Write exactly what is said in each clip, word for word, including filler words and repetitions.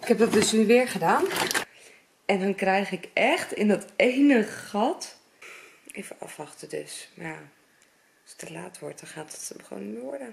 Ik heb dat dus nu weer gedaan. En dan krijg ik echt in dat ene gat... Even afwachten dus. Maar ja, als het te laat wordt, dan gaat het hem gewoon niet meer worden.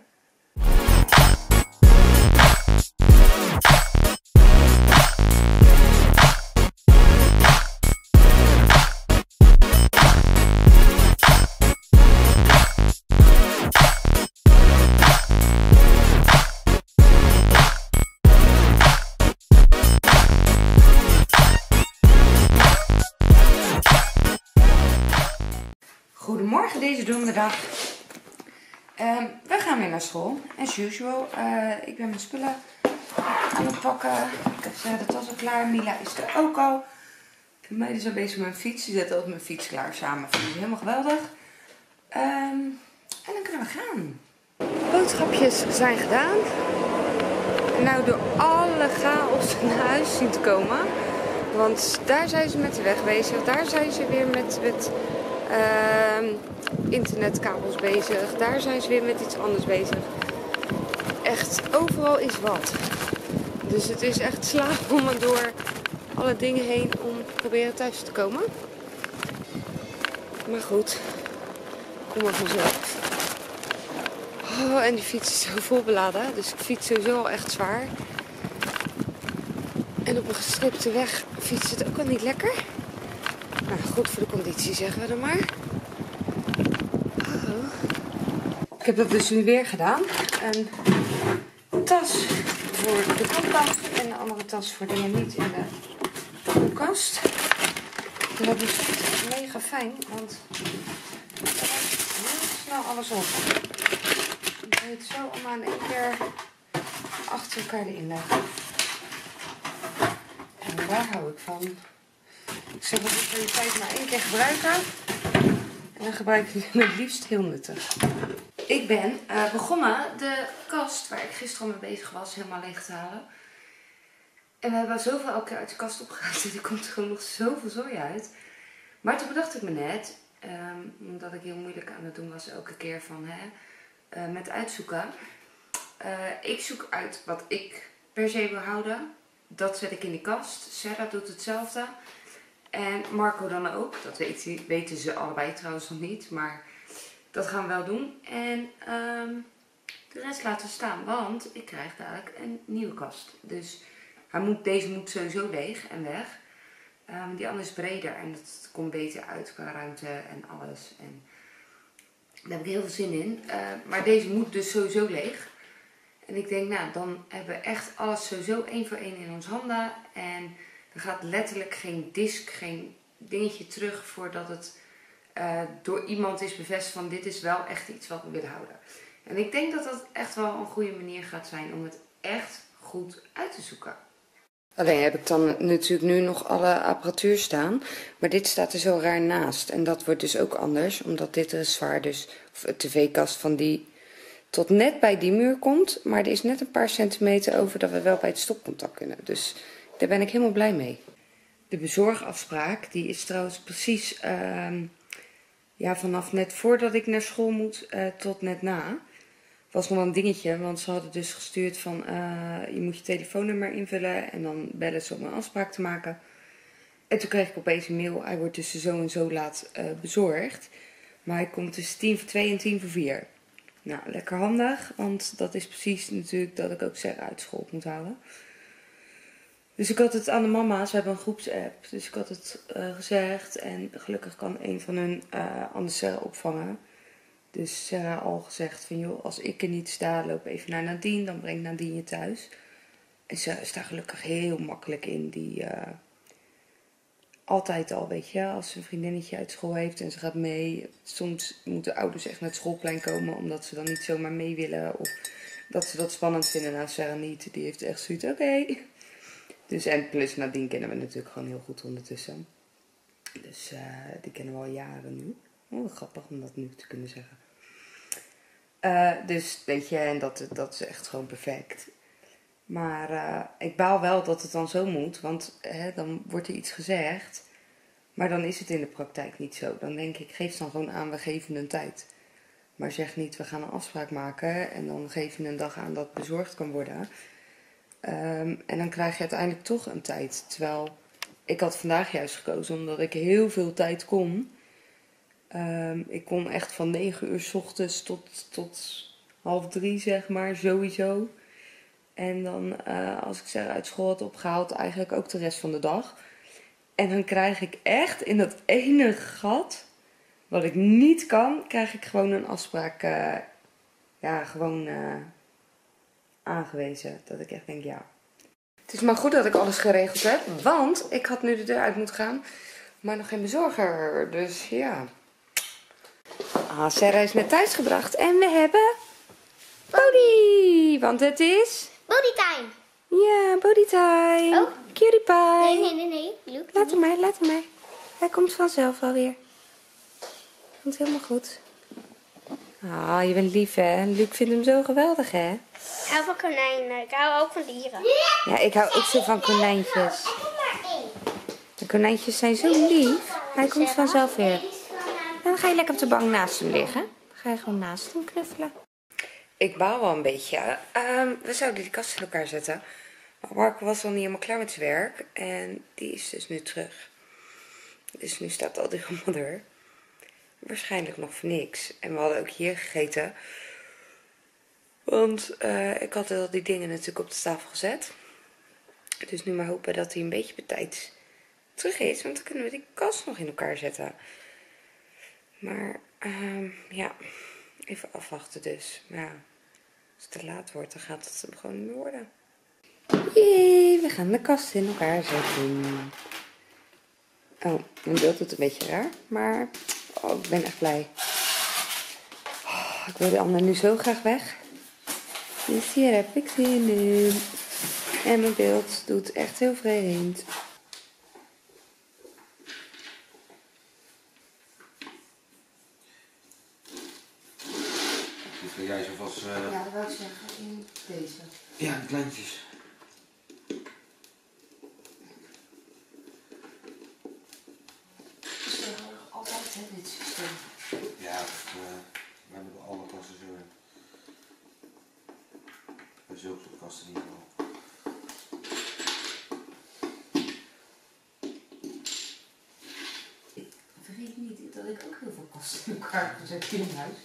Goedemorgen deze donderdag. Um, we gaan weer naar school. As usual. Uh, ik ben mijn spullen aan het pakken. Ik heb uh, de tas al klaar. Mila is er ook al. Voor mij is al bezig met mijn fiets. Die zet altijd mijn fiets klaar samen. Vind ik helemaal geweldig. Um, en dan kunnen we gaan. Boodschapjes zijn gedaan. En nou door alle chaos naar huis zien te komen. Want daar zijn ze met de weg bezig. Daar zijn ze weer met... met Uh, internetkabels bezig. Daar zijn ze weer met iets anders bezig. Echt, overal is wat. Dus het is echt slapen door alle dingen heen om proberen thuis te komen. Maar goed, kom maar vanzelf. Oh, en die fiets is zo vol beladen. Dus ik fiets sowieso al echt zwaar. En op een gestripte weg fietst het ook al niet lekker. Nou, goed voor de conditie zeggen we dan maar. Oh. Ik heb dat dus nu weer gedaan. Een tas voor de koelkast en een andere tas voor dingen niet in de koelkast. En dat is mega fijn, want het ruimt heel snel alles op. Je kan het zo allemaal in één keer achter elkaar erin leggen. En daar hou ik van. Ik zeg dat ik de tijd maar één keer gebruiken. En dan gebruik ik het het liefst heel nuttig. Ik ben uh, begonnen de kast waar ik gisteren mee bezig was helemaal leeg te halen. En we hebben zoveel elke keer uit de kast opgehaald. En er komt gewoon nog zoveel zooi uit. Maar toen bedacht ik me net, um, omdat ik heel moeilijk aan het doen was elke keer van hè, uh, met uitzoeken. Uh, ik zoek uit wat ik per se wil houden. Dat zet ik in de kast. Sarah doet hetzelfde. En Marco dan ook. Dat weet, weten ze allebei trouwens nog niet. Maar dat gaan we wel doen. En um, de rest laten we staan. Want ik krijg dadelijk een nieuwe kast. Dus hij moet, deze moet sowieso leeg en weg. Um, die andere is breder. En dat komt beter uit qua ruimte en alles. En daar heb ik heel veel zin in. Uh, maar deze moet dus sowieso leeg. En ik denk nou dan hebben we echt alles sowieso één voor één in ons handen. En... er gaat letterlijk geen disk, geen dingetje terug voordat het uh, door iemand is bevestigd van dit is wel echt iets wat we willen houden. En ik denk dat dat echt wel een goede manier gaat zijn om het echt goed uit te zoeken. Alleen heb ik dan natuurlijk nu nog alle apparatuur staan, maar dit staat er zo raar naast. En dat wordt dus ook anders, omdat dit er zwaar dus, of de tv-kast van die tot net bij die muur komt. Maar er is net een paar centimeter over dat we wel bij het stopcontact kunnen. Dus... daar ben ik helemaal blij mee. De bezorgafspraak, die is trouwens precies uh, ja, vanaf net voordat ik naar school moet uh, tot net na. Was nog wel een dingetje, want ze hadden dus gestuurd van uh, je moet je telefoonnummer invullen en dan bellen ze om een afspraak te maken. En toen kreeg ik opeens een mail, hij wordt tussen zo en zo laat uh, bezorgd. Maar hij komt tussen tien voor twee en tien voor vier. Nou, lekker handig, want dat is precies natuurlijk dat ik ook Sarah uit school moet halen. Dus ik had het aan de mama's, we hebben een groepsapp, dus ik had het uh, gezegd en gelukkig kan een van hun uh, anders Sarah opvangen. Dus Sarah al gezegd van joh, als ik er niet sta, loop even naar Nadine, dan brengt Nadine je thuis. En Sarah is daar gelukkig heel makkelijk in, die uh, altijd al, weet je, als ze een vriendinnetje uit school heeft en ze gaat mee. Soms moeten ouders echt naar het schoolplein komen, omdat ze dan niet zomaar mee willen of dat ze dat spannend vinden. Nou, Sarah niet, die heeft echt zoiets, oké. Okay. Dus en plus Nadine kennen we natuurlijk gewoon heel goed ondertussen. Dus uh, die kennen we al jaren nu. Oh, grappig om dat nu te kunnen zeggen. Uh, dus weet je, en dat, dat is echt gewoon perfect. Maar uh, ik baal wel dat het dan zo moet. Want hè, dan wordt er iets gezegd. Maar dan is het in de praktijk niet zo. Dan denk ik, geef dan gewoon aan, we geven een tijd. Maar zeg niet, we gaan een afspraak maken. En dan geef je een dag aan dat bezorgd kan worden. Um, en dan krijg je uiteindelijk toch een tijd. Terwijl ik had vandaag juist gekozen omdat ik heel veel tijd kon. Um, ik kon echt van negen uur 's ochtends tot, tot half drie, zeg maar, sowieso. En dan, uh, als ik ze uit school had opgehaald, eigenlijk ook de rest van de dag. En dan krijg ik echt in dat ene gat, wat ik niet kan, krijg ik gewoon een afspraak, uh, ja, gewoon uh, aangewezen. Dat ik echt denk, ja. Het is maar goed dat ik alles geregeld heb, want ik had nu de deur uit moeten gaan, maar nog geen bezorger. Dus ja. Ah, Sarah is net thuis gebracht en we hebben Bodhi, want het is Bodhi time. Ja, Bodhi time. Oh. Cutie pie. Nee, nee, nee, nee. Luke, Laat hem maar, laat hem maar. Hij komt vanzelf alweer. Komt helemaal goed. Ah, je bent lief, hè? Luc vindt hem zo geweldig, hè? Ik hou van konijnen. Ik hou ook van dieren. Ja, ik hou ook zo van konijntjes. De konijntjes zijn zo lief. Hij komt vanzelf weer. En dan ga je lekker op de bank naast hem liggen. Dan ga je gewoon naast hem knuffelen. Ik baal wel een beetje. Um, we zouden die kast in elkaar zetten. Maar Marco was al niet helemaal klaar met zijn werk. En die is dus nu terug. Dus nu staat al die rommel. Waarschijnlijk nog voor niks. En we hadden ook hier gegeten. Want uh, ik had al die dingen natuurlijk op de tafel gezet. Dus nu maar hopen dat hij een beetje bij tijd terug is. Want dan kunnen we die kast nog in elkaar zetten. Maar uh, ja, even afwachten dus. Maar ja, als het te laat wordt, dan gaat het hem gewoon niet meer worden. Jee, we gaan de kast in elkaar zetten. Oh, mijn beeld doet een beetje raar. Maar oh, ik ben echt blij. Oh, ik wil de ander nu zo graag weg. Dus hier heb ik zin in. En mijn beeld doet echt heel vreemd. Dit wil jij zo vast... Uh... Ja, dat wil ik zeggen. In deze. Ja, de kleintjes. Dus we hebben altijd hè, dit systeem. Ja, dat, uh, we hebben alle kasten zo in. Bij zulke soort kasten in ieder geval. Vergeet niet dat ik ook heel veel kasten in elkaar heb gezet in huis.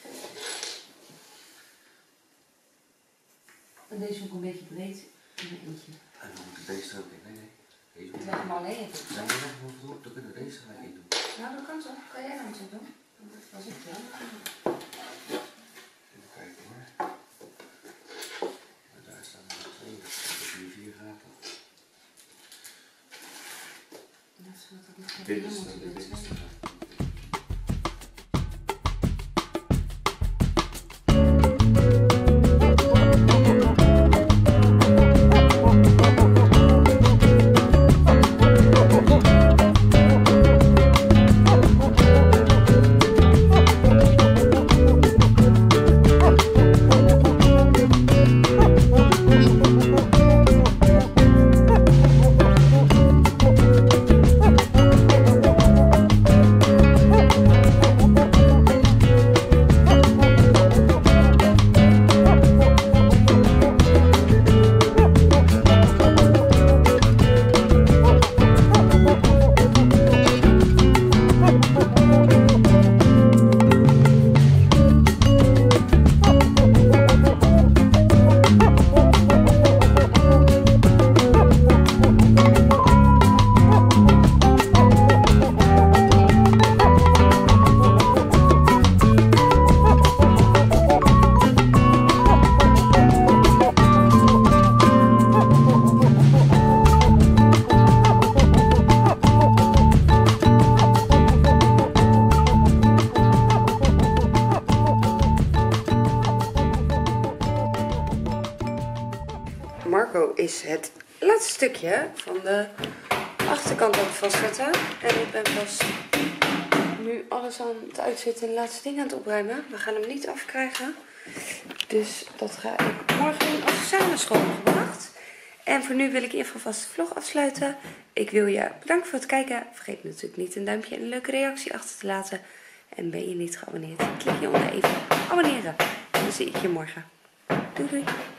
En deze is ook een beetje breed in een eentje. En dan moet ik deze er ook in. Nee, nee. Deze moet ik Leg hem alleen even. Nee, nee, nee, nee, dan kunnen we deze gelijk in doen. Nou, dat kan zo. Kan jij dan zo doen? Dat was ik wel. Even kijken hoor. Maar daar staan er twee. Dat is nu vier gaten. Dit is de binnenste gaten. Marco is het laatste stukje van de achterkant aan het vastzetten. En ik ben vast nu alles aan het uitzetten en de laatste dingen aan het opruimen. We gaan hem niet afkrijgen. Dus dat ga ik morgen doen als samen schoongebracht. En voor nu wil ik in ieder geval vast de vlog afsluiten. Ik wil je bedanken voor het kijken. Vergeet natuurlijk niet een duimpje en een leuke reactie achter te laten. En ben je niet geabonneerd, klik hieronder even abonneren. En dan zie ik je morgen. Doei doei.